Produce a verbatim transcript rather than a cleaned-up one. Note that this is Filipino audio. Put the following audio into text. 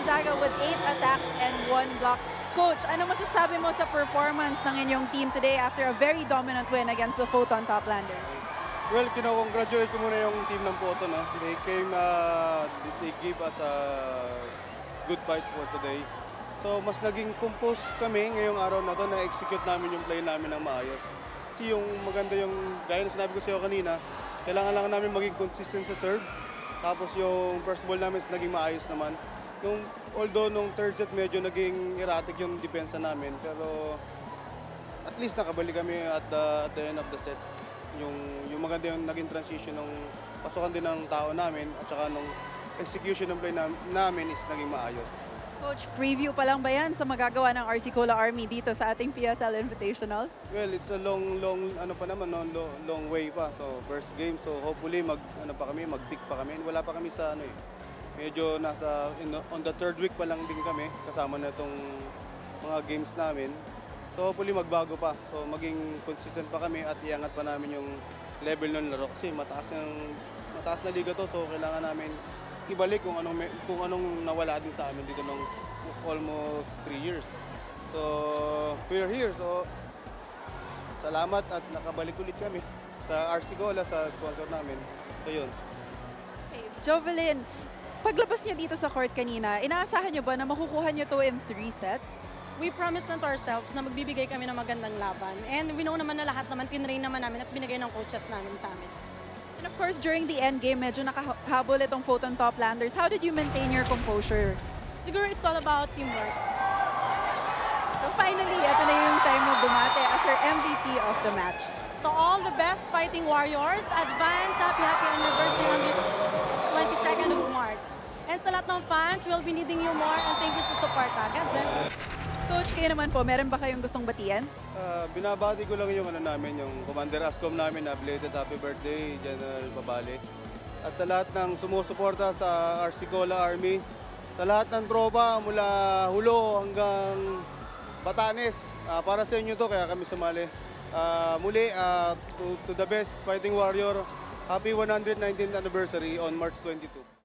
Gonzaga with eight attacks and one block. Coach, ano masasabi mo sa performance ng inyong team today after a very dominant win against the Photon Toplanders? Well, kino-congratulate ko muna yung team ng Photon. No? They came, uh, they gave us a good fight for today. So, mas naging compose kami ngayong araw na to na execute namin yung play namin ng maayos. Kasi yung maganda yung, gaya na sinabi ko sa iyo kanina, kailangan lang namin maging consistent sa serve. Tapos yung first ball namin naging maayos naman. Nung, although nung third set medyo naging erratic yung depensa namin, pero at least nakabalik kami at the, at the end of the set. Yung, yung maganda yung naging transition ng pasukan din ng tao namin at saka nung execution ng play na, namin is naging maayos. Coach, preview pa lang ba yan sa magagawa ng R C Cola Army dito sa ating P S L Invitational? Well, it's a long, long, ano pa naman, no? long, long way pa. So, first game, so hopefully mag, ano pa kami, mag-pick pa kami. Wala pa kami sa, ano eh, medyo nasa, in, on the third week pa lang din kami, kasama na itong mga games namin. So, hopefully magbago pa. So, maging consistent pa kami at iangat pa namin yung level ng laro. Kasi mataas, yung, mataas na liga to, so kailangan namin ibalik kung anong, kung anong nawala din sa amin dito ng almost three years. So, we're here. So, salamat at nakabalik ulit kami sa R C Cola, sa sponsor namin. So, yun. Okay, Jovelyn, paglabas niyo dito sa court kanina, inaasahan niyo ba na makukuha niyo to in three sets? We promised na to ourselves na magbibigay kami ng magandang laban. And we know naman na lahat naman, tinrain naman namin at binigay ng coaches namin sa amin. And of course, during the end game, medyo nakahabol itong Photon Toplanders. How did you maintain your composure? Siguro it's all about teamwork. So finally, ito na yung time mo bumate as our M V P of the match. To all the best fighting warriors, advance, happy, happy anniversary on this twenty-second of March. And sa lahat ng fans, we'll be needing you more and thank you sa support. God bless. Coach, kayo naman po, meron ba kayong gustong batiyan? Uh, binabati ko lang yung ano namin, yung Commander Ascom namin na belated happy birthday, General Babale. At sa lahat ng sumusuporta sa R C Cola Army, sa lahat ng tropa mula Hulo hanggang Batanes, uh, para sa inyo to, kaya kami sumali. Uh, muli, uh, to, to the best fighting warrior, happy one hundred nineteenth anniversary on March twenty-second.